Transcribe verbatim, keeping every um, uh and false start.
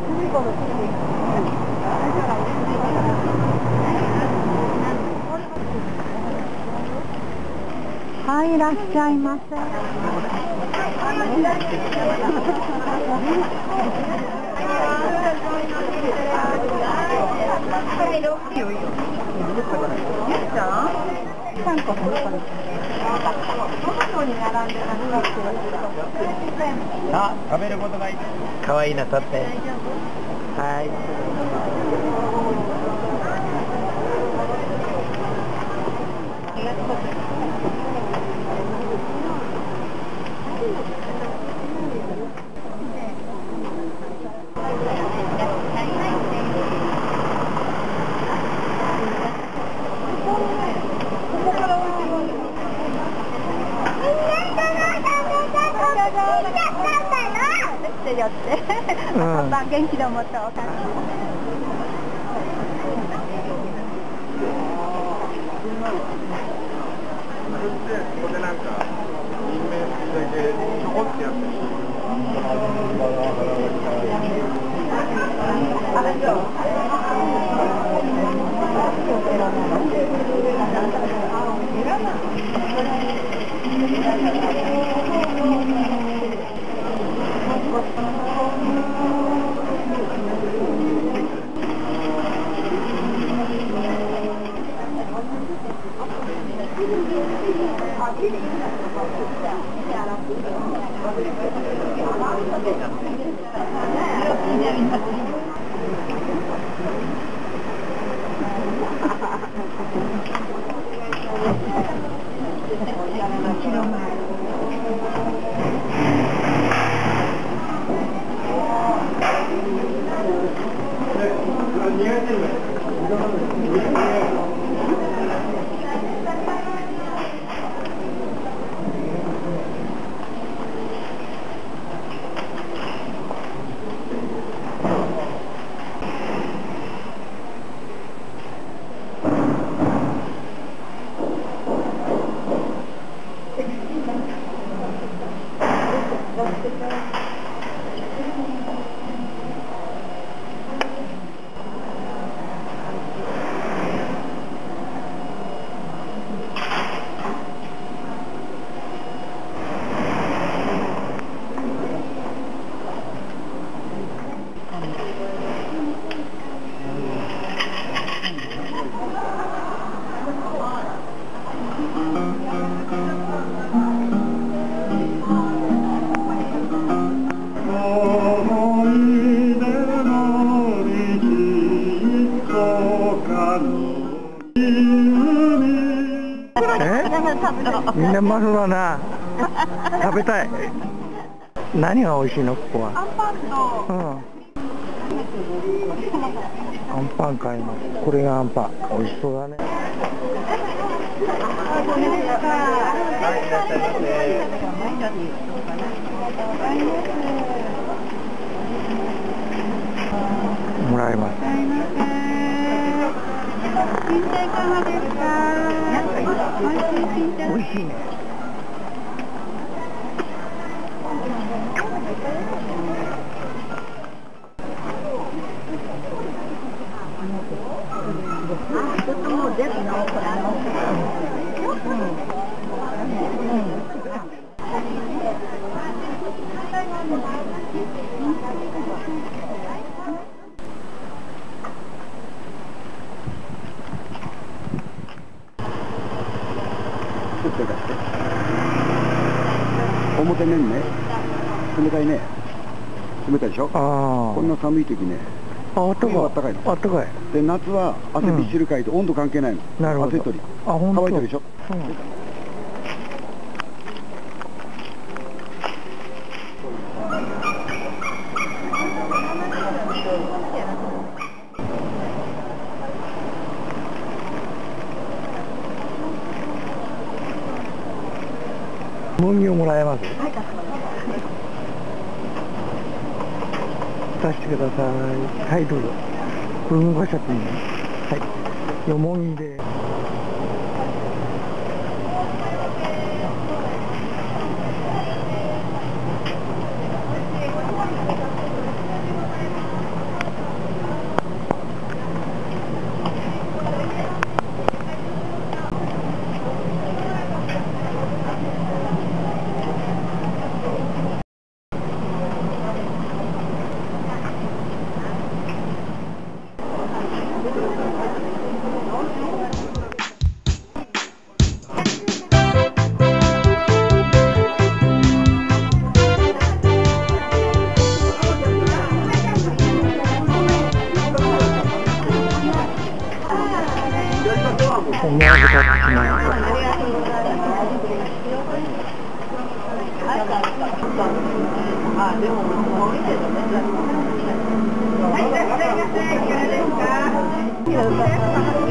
はい、いらっしゃいませ。 あ、食べることがいい。かわいいな、取って。はい。 よって、元気で思ったおかしい。 これなんか人名だけちょこってやってみんなマグロな食べたい。何が美味しいのここは？ アンパンと、 うん、アンパン買います。これがアンパン、美味しそうだね。もらいます。 新茶いかがですか？美味しい新茶。 美味しいね。 表面ね、冷たいね、冷たいでしょ。あこんな寒い時ね、 ああったかい、 あったかいの。あったかい。で夏は汗びっしりかいて、うん、温度関係ないの。なるほど。汗取り。あ本当。乾いてるでしょ。うん、 麦をもらえます。出してください。はい、どうぞ。これ動かしちゃっていいの？はい。よもぎで。 思わず買ってしまいました。 ありがとうございます。あ、でも、もう見てるね。はい、いらっしゃいませ。いかがですか？